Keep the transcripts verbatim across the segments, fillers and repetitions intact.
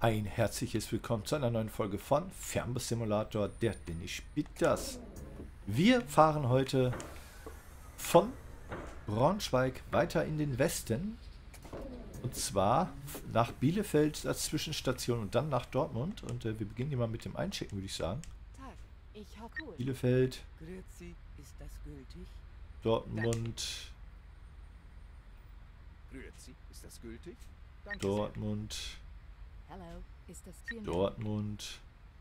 Ein herzliches Willkommen zu einer neuen Folge von Fernbus Simulator, der Dennis spielt das. Wir fahren heute von Braunschweig weiter in den Westen. Und zwar nach Bielefeld als Zwischenstation und dann nach Dortmund. Und äh, wir beginnen hier mal mit dem Einchecken, würde ich sagen. Tag. Ich hab cool. Bielefeld, Grüezi, ist das gültig? Dortmund, Grüezi, ist das gültig? Danke Dortmund, Hallo, ist das vielen Dortmund,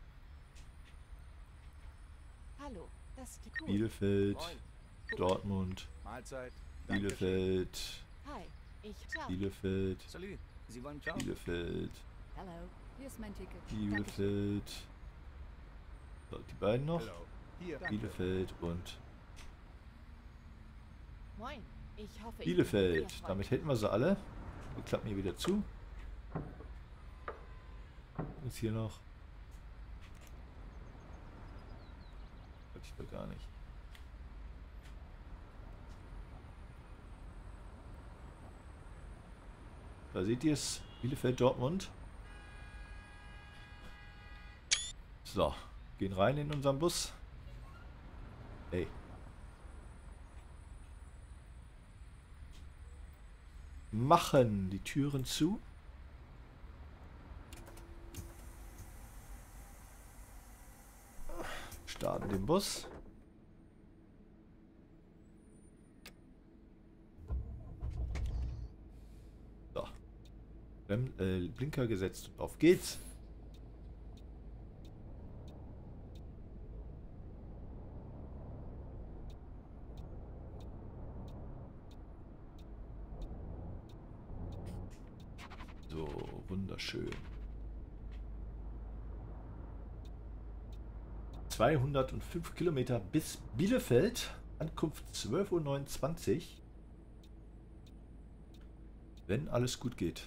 Dank. Hallo, das ist cool. Bielefeld, Moin. Dortmund, sehr. Mahlzeit. Dankeschön. Bielefeld, Hi, ich ciao. Bielefeld, Salut. Sie wollen ciao? Bielefeld, Hallo, hier ist mein Ticket. Bielefeld. So, die beiden noch. Hallo. Hier. Danke. Bielefeld und Moin, ich hoffe, ich Bielefeld. bin sehr Damit hätten wir sie alle. Wir klappen hier wieder zu. Ist hier noch. Hab ich doch gar nicht. Da seht ihr es. Bielefeld, Dortmund. So, gehen rein in unseren Bus. Ey. Machen die Türen zu. Starten den Bus. So. Brem äh, Blinker gesetzt und auf geht's. So, wunderschön. zweihundertfünf Kilometer bis Bielefeld. Ankunft zwölf Uhr neunundzwanzig. Wenn alles gut geht.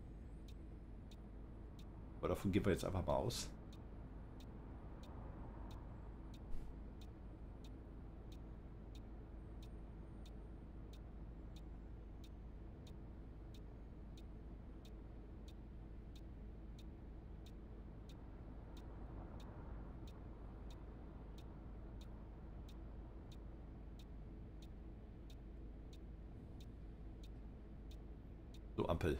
Aber davon gehen wir jetzt einfach mal aus. So, Ampel.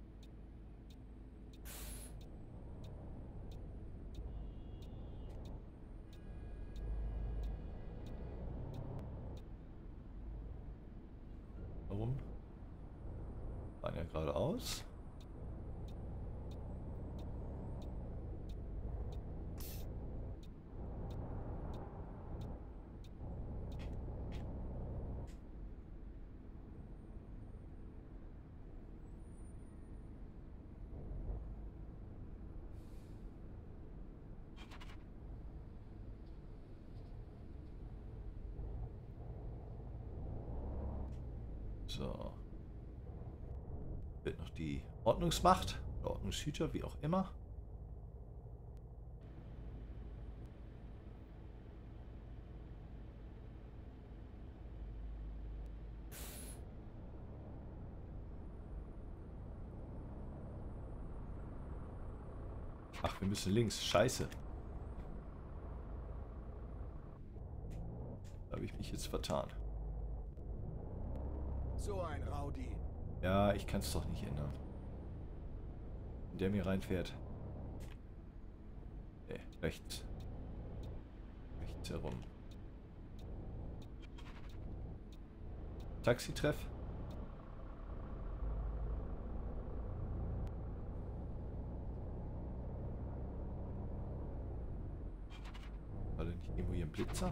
Warum? Fahren ja geradeaus. So. Wird noch die Ordnungsmacht, oder Ordnungshüter, wie auch immer. Ach, wir müssen links. Scheiße. Da habe ich mich jetzt vertan. So ein Rowdy. Ja, ich kann es doch nicht ändern. Wenn der mir reinfährt. Nee, rechts. Rechts herum. Taxitreff. War denn nicht irgendwo hier ein Blitzer?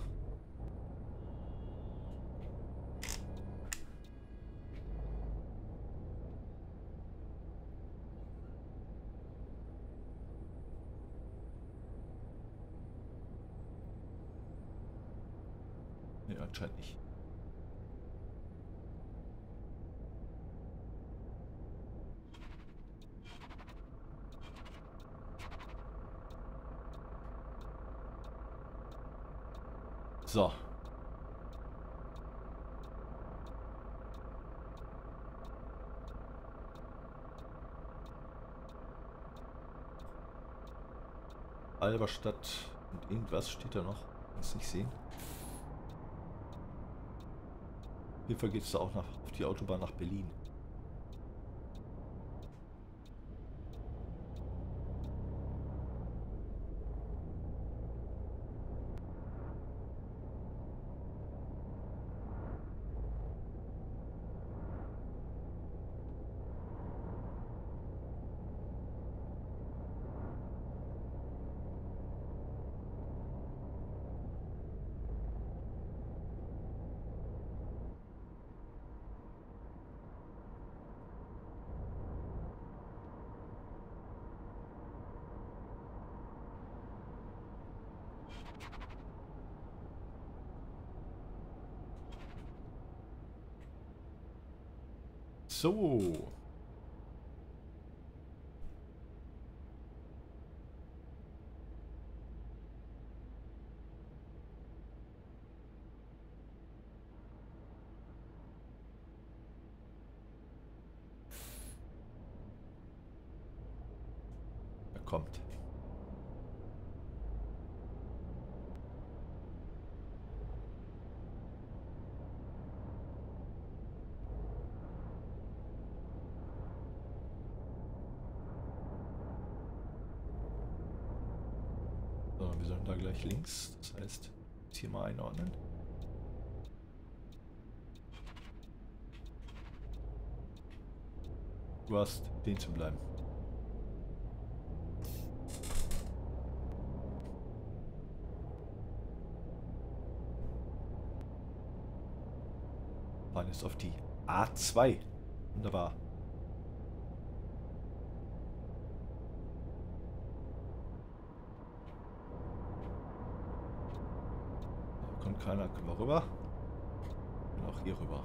Nee, anscheinend nicht. So. Alberstadt und irgendwas steht da noch. Kann es nicht sehen. Auf jeden Fall geht es da auch nach, auf die Autobahn nach Berlin. So. Er kommt. So, wir sollen da gleich links. Das heißt, jetzt hier mal einordnen. Du hast den zu bleiben. Fahren jetzt auf die A zwei. Wunderbar. Da kommt keiner, können wir rüber. Und auch hier rüber.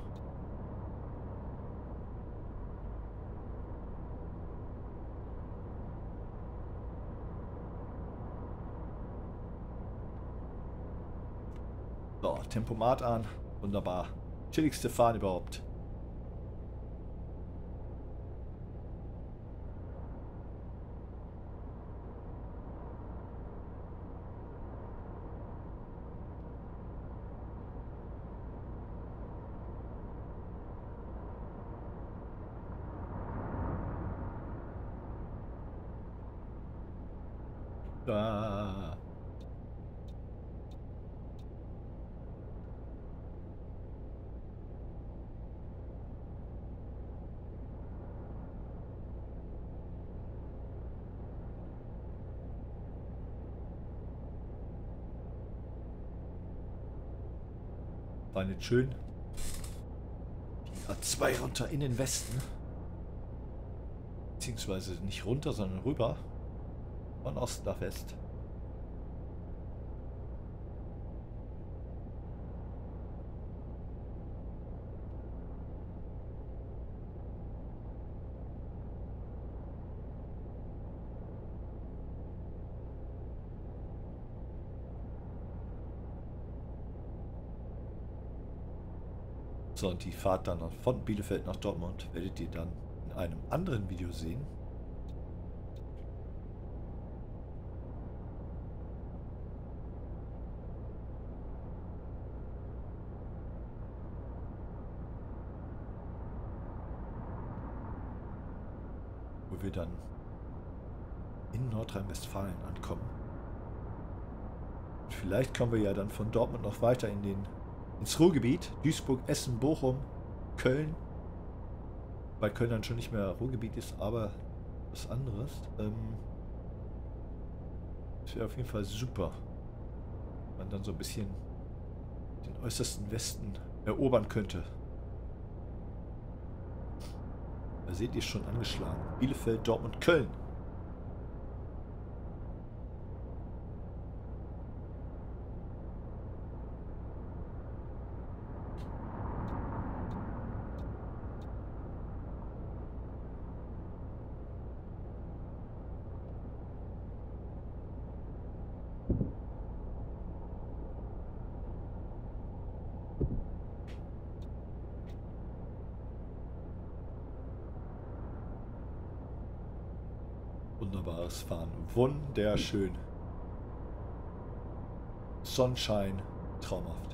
So, Tempomat an. Wunderbar. Chilligste Fahren überhaupt. Da. War nicht schön. Die A zwei runter in den Westen. Beziehungsweise nicht runter, sondern rüber. Von Ost nach West. So, und die Fahrt dann von Bielefeld nach Dortmund werdet ihr dann in einem anderen Video sehen. Wo wir dann in Nordrhein-Westfalen ankommen. Und vielleicht kommen wir ja dann von Dortmund noch weiter in den ins Ruhrgebiet, Duisburg, Essen, Bochum, Köln. Weil Köln dann schon nicht mehr Ruhrgebiet ist, aber was anderes. Ähm, das wäre auf jeden Fall super, wenn man dann so ein bisschen den äußersten Westen erobern könnte. Da seht ihr schon angeschlagen. Bielefeld, Dortmund, Köln. Wunderbares Fahren. Wunderschön. Sonnenschein. Traumhaft.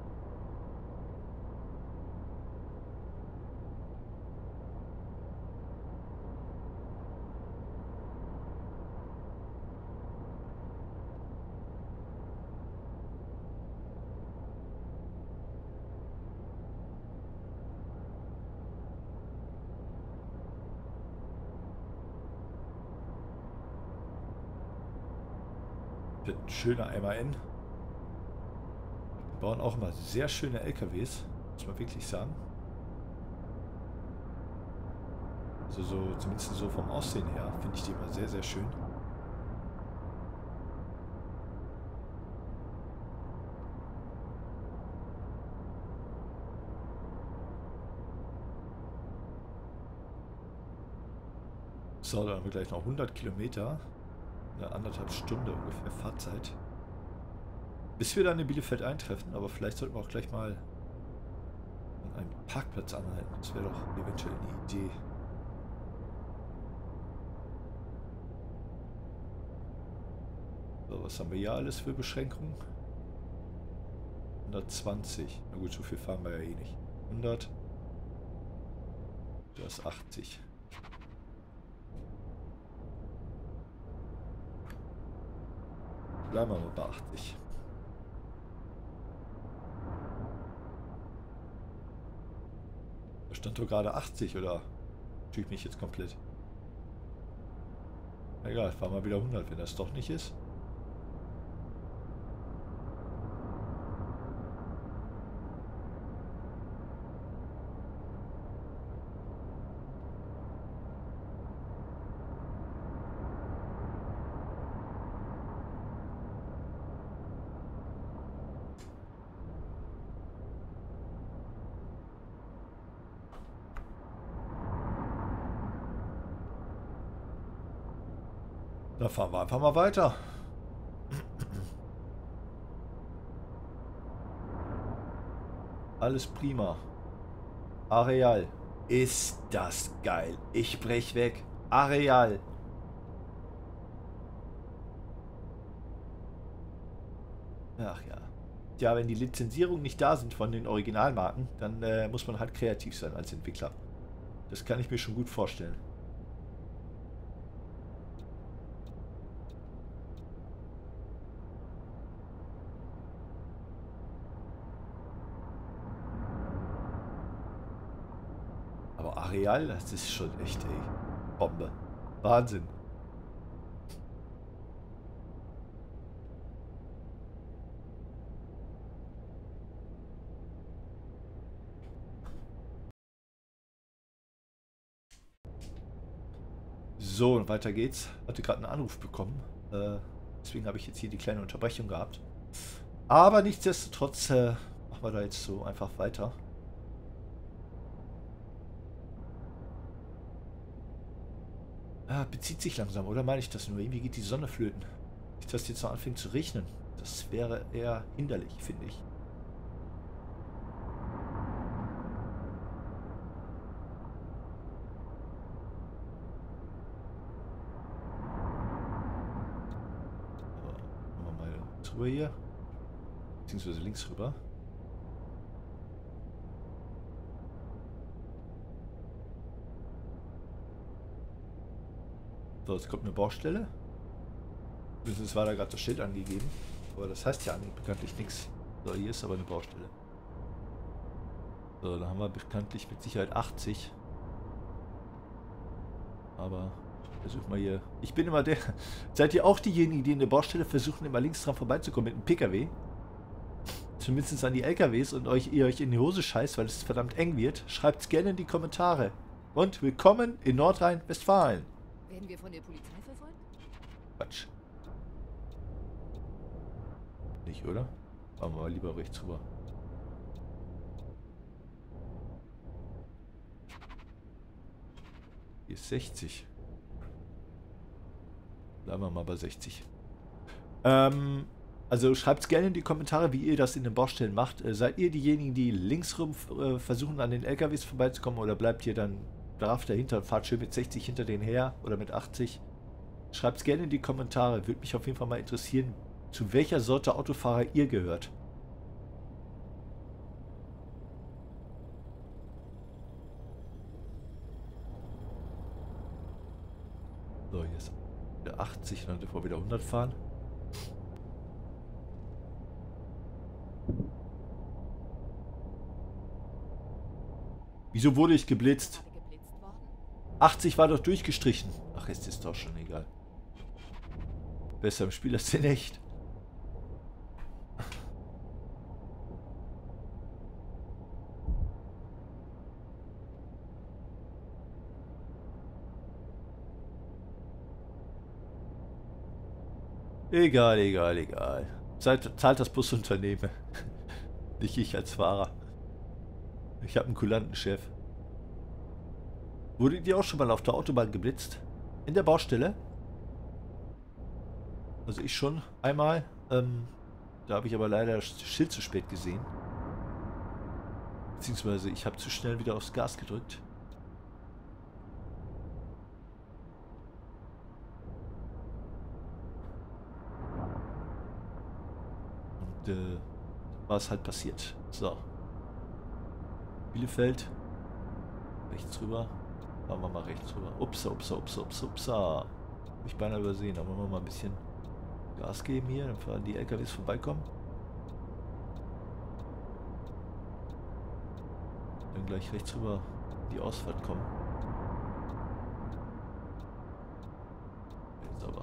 Wird ein schöner M A N. Wir bauen auch immer sehr schöne L K Ws, muss man wirklich sagen. Also so, zumindest so vom Aussehen her, finde ich die immer sehr, sehr schön. So, dann haben wir gleich noch hundert Kilometer. Eine anderthalb Stunde ungefähr Fahrzeit. Bis wir dann in Bielefeld eintreffen, aber vielleicht sollten wir auch gleich mal an einem Parkplatz anhalten. Das wäre doch eventuell eine Idee. So, was haben wir hier alles für Beschränkungen? hundertzwanzig. Na gut, so viel fahren wir ja eh nicht. hundert. Das ist achtzig. Bleiben wir mal bei achtzig. Da stand doch gerade achtzig, oder tue ich mich jetzt komplett? Egal, fahren wir wieder hundert, wenn das doch nicht ist. Da fahren wir einfach mal weiter. Alles prima. Areal. Ist das geil. Ich brech weg. Areal. Ach ja. Ja, wenn die Lizenzierungen nicht da sind von den Originalmarken, dann äh, muss man halt kreativ sein als Entwickler. Das kann ich mir schon gut vorstellen. Areal, das ist schon echt, ey, Bombe. Wahnsinn. So, und weiter geht's. Hatte gerade einen Anruf bekommen. Äh, deswegen habe ich jetzt hier die kleine Unterbrechung gehabt. Aber nichtsdestotrotz äh, machen wir da jetzt so einfach weiter. Ah, bezieht sich langsam, oder meine ich das nur? Irgendwie geht die Sonne flöten. Nicht, dass jetzt noch anfängt zu regnen. Das wäre eher hinderlich, finde ich. Aber machen wir mal drüber hier. Beziehungsweise links rüber. So, jetzt kommt eine Baustelle. Es war da gerade das Schild angegeben. Aber das heißt ja bekanntlich nichts. So, hier ist aber eine Baustelle. So, da haben wir bekanntlich mit Sicherheit achtzig. Aber versuchen wir hier. Ich bin immer der. Seid ihr auch diejenigen, die in der Baustelle versuchen, immer links dran vorbeizukommen mit einem P K W? Zumindest an die L K Ws und euch, ihr euch in die Hose scheißt, weil es verdammt eng wird? Schreibt es gerne in die Kommentare. Und willkommen in Nordrhein-Westfalen. Werden wir von der Polizei verfolgt? Quatsch. Nicht, oder? Machen wir mal lieber rechts rüber. Hier ist sechzig. Bleiben wir mal bei sechzig. Ähm, also schreibt es gerne in die Kommentare, wie ihr das in den Baustellen macht. Äh, seid ihr diejenigen, die links rum äh, versuchen, an den L K Ws vorbeizukommen, oder bleibt ihr dann brav dahinter und fahrt schön mit sechzig hinter denen her oder mit achtzig? Schreibt es gerne in die Kommentare. Würde mich auf jeden Fall mal interessieren, zu welcher Sorte Autofahrer ihr gehört. So, hier ist wieder achtzig, dann dürfen wir wieder hundert fahren. Wieso wurde ich geblitzt? Gerade geblitzt worden? achtzig war doch durchgestrichen. Ach, jetzt ist doch schon egal. Besser im Spiel als in echt. Egal, egal, egal. Zahlt, zahlt das Busunternehmen. Nicht ich als Fahrer. Ich habe einen kulanten Chef. Wurdet ihr auch schon mal auf der Autobahn geblitzt? In der Baustelle? Also ich schon einmal. Ähm, da habe ich aber leider das Schild zu spät gesehen. Beziehungsweise ich habe zu schnell wieder aufs Gas gedrückt. Und äh, war es halt passiert. So. Bielefeld. Rechts rüber. Machen wir mal rechts rüber. Upsa, upsa, upsa, upsa, upsa. Hab ich beinahe übersehen. Da wollen wir mal ein bisschen Gas geben hier. Dann fahren die L K Ws vorbeikommen. Dann gleich rechts rüber die Ausfahrt kommen. Jetzt aber.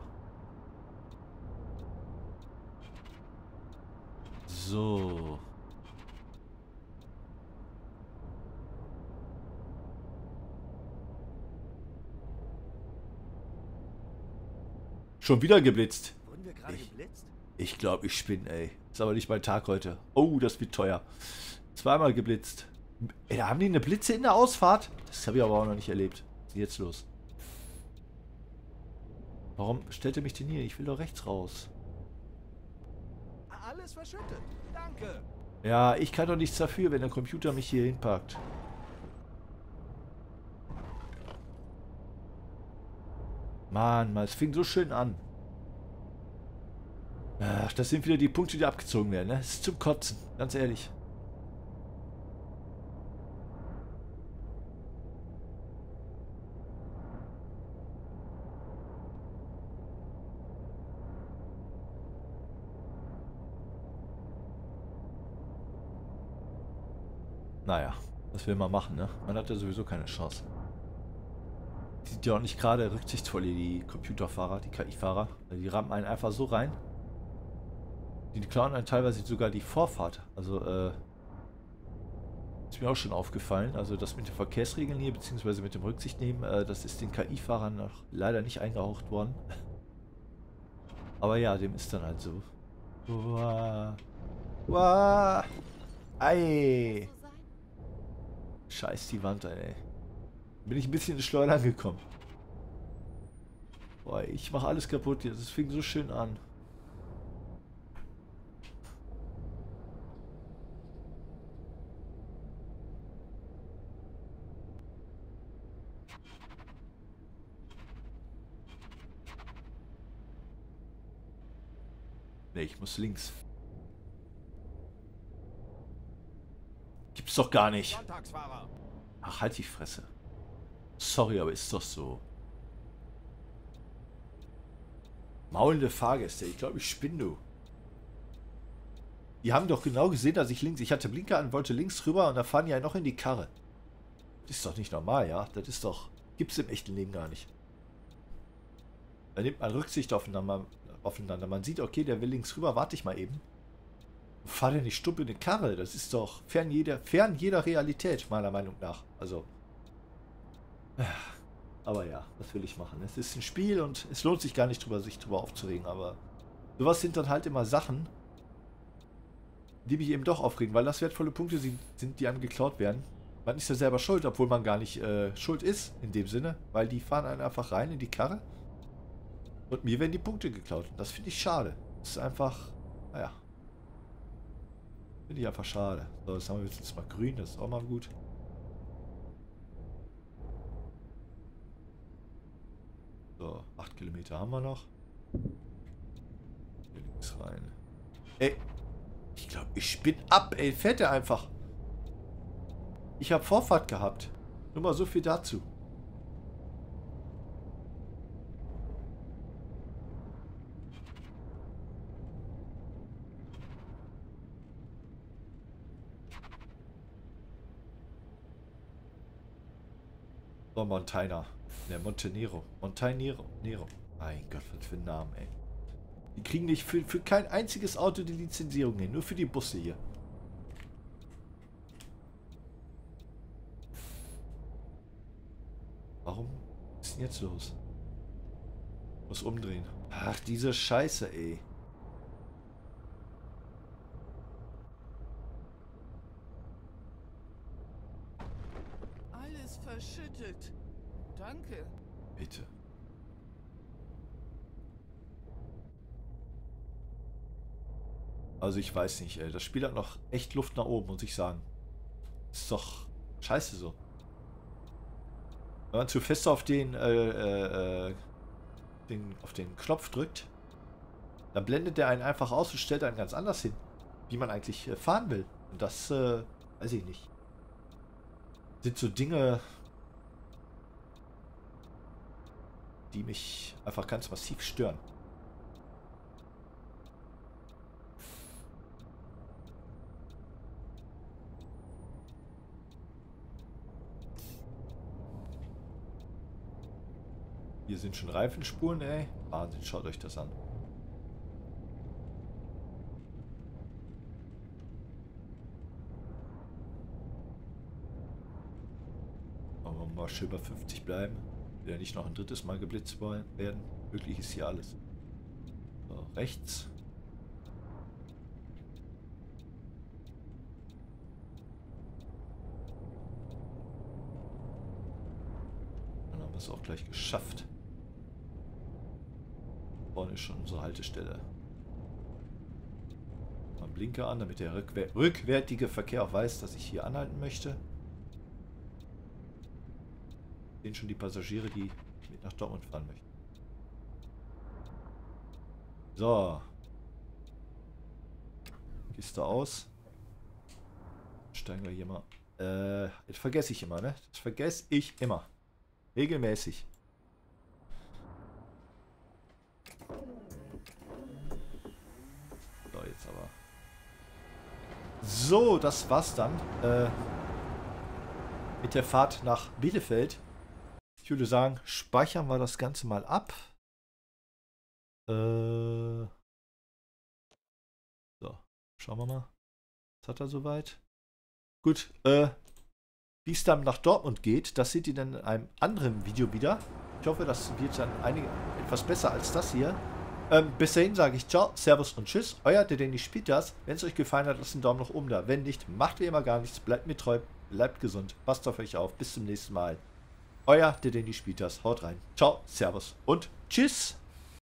So. Schon wieder geblitzt. Wurden wir gerade Ich- geblitzt? Ich glaube, ich spinne, ey. Ist aber nicht mein Tag heute. Oh, das wird teuer. Zweimal geblitzt. Ey, da haben die eine Blitze in der Ausfahrt? Das habe ich aber auch noch nicht erlebt. Was ist jetzt los? Warum stellt er mich denn hier? Ich will doch rechts raus. Alles verschüttet. Danke. Ja, ich kann doch nichts dafür, wenn der Computer mich hier hinpackt. Mann, mal, es fing so schön an. Ach, das sind wieder die Punkte, die abgezogen werden, ne? Das ist zum Kotzen, ganz ehrlich. Naja, was will man machen, ne? Man hat ja sowieso keine Chance. Die sind ja auch nicht gerade rücksichtsvoll, die Computerfahrer, die K I-Fahrer. Die rammen einen einfach so rein. Die klauen einen teilweise sogar die Vorfahrt. Also, äh, ist mir auch schon aufgefallen. Also das mit den Verkehrsregeln hier, beziehungsweise mit dem Rücksichtnehmen, äh, das ist den K I-Fahrern noch leider nicht eingehaucht worden. Aber ja, dem ist dann halt so. Uah. Uah. Ei. So sein? Scheiß die Wand, ey. Bin ich ein bisschen ins Schleudern gekommen. Boah, ich mache alles kaputt hier. Das fing so schön an. Ne, ich muss links. Gibt's doch gar nicht. Sonntagsfahrer. Ach, halt die Fresse. Sorry, aber ist doch so. Maulende Fahrgäste. Ich glaube, ich spinne, du. Die haben doch genau gesehen, dass ich links... Ich hatte Blinker an, wollte links rüber und da fahren die ja noch in die Karre. Das ist doch nicht normal, ja? Das ist doch... Gibt's im echten Leben gar nicht. Da nimmt man Rücksicht aufeinander. aufeinander. Man sieht, okay, der will links rüber, warte ich mal eben. Fahr denn nicht stumpf in die Karre? Das ist doch fern jeder, fern jeder Realität, meiner Meinung nach. Also... Aber ja, was will ich machen? Es ist ein Spiel und es lohnt sich gar nicht drüber, sich drüber aufzuregen, aber sowas sind dann halt immer Sachen, die mich eben doch aufregen, weil das wertvolle Punkte sind, sind, die einem geklaut werden. Man ist ja selber schuld, obwohl man gar nicht äh, schuld ist, in dem Sinne, weil die fahren einen einfach rein in die Karre und mir werden die Punkte geklaut. Und das finde ich schade. Das ist einfach, naja, finde ich einfach schade. So, jetzt haben wir jetzt mal grün, das ist auch mal gut. So, acht Kilometer haben wir noch. Ist rein. Ey. Ich glaube, ich spinn ab, ey. Fährt er einfach. Ich habe Vorfahrt gehabt. Nur mal so viel dazu. So, Montana. Ne, Montenegro. Montenegro. Nero. Mein Gott, was für ein Name, ey. Die kriegen nicht für, für kein einziges Auto die Lizenzierung hin. Nur für die Busse hier. Warum ist denn jetzt los? Muss umdrehen. Ach, diese Scheiße, ey. Alles verschüttet. Danke. Bitte. Also ich weiß nicht, ey. Das Spiel hat noch echt Luft nach oben, muss ich sagen. Ist doch scheiße so. Wenn man zu fest auf den, äh, äh, den, auf den Knopf drückt, dann blendet der einen einfach aus und stellt einen ganz anders hin, wie man eigentlich äh, fahren will. Und das, äh, weiß ich nicht. Sind so Dinge, die mich einfach ganz massiv stören. Hier sind schon Reifenspuren, ey. Wahnsinn, schaut euch das an. Wollen wir mal schön bei fünfzig bleiben. Will ja nicht noch ein drittes Mal geblitzt werden. Möglich ist hier alles. So, rechts. Dann haben wir es auch gleich geschafft. Vorne ist schon unsere Haltestelle. Mal Blinker an, damit der rückwär rückwärtige Verkehr auch weiß, dass ich hier anhalten möchte. Sehen schon die Passagiere, die mit nach Dortmund fahren möchten. So. Kiste aus. Steigen wir hier mal. Äh, das vergesse ich immer, ne? Das vergesse ich immer. Regelmäßig. So, jetzt aber. So, das war's dann. Äh, mit der Fahrt nach Bielefeld. Ich würde sagen, speichern wir das Ganze mal ab. Äh, so, schauen wir mal. Was hat er soweit? Gut, äh, wie es dann nach Dortmund geht, das seht ihr dann in einem anderen Video wieder. Ich hoffe, das wird dann einige, etwas besser als das hier. Ähm, bis dahin sage ich ciao, servus und tschüss. Euer der Danny spielt das. Wenn es euch gefallen hat, lasst einen Daumen nach oben da. Wenn nicht, macht wie immer gar nichts. Bleibt mir treu, bleibt gesund. Passt auf euch auf. Bis zum nächsten Mal. Euer der Danny spielt das. Haut rein. Ciao, servus und tschüss.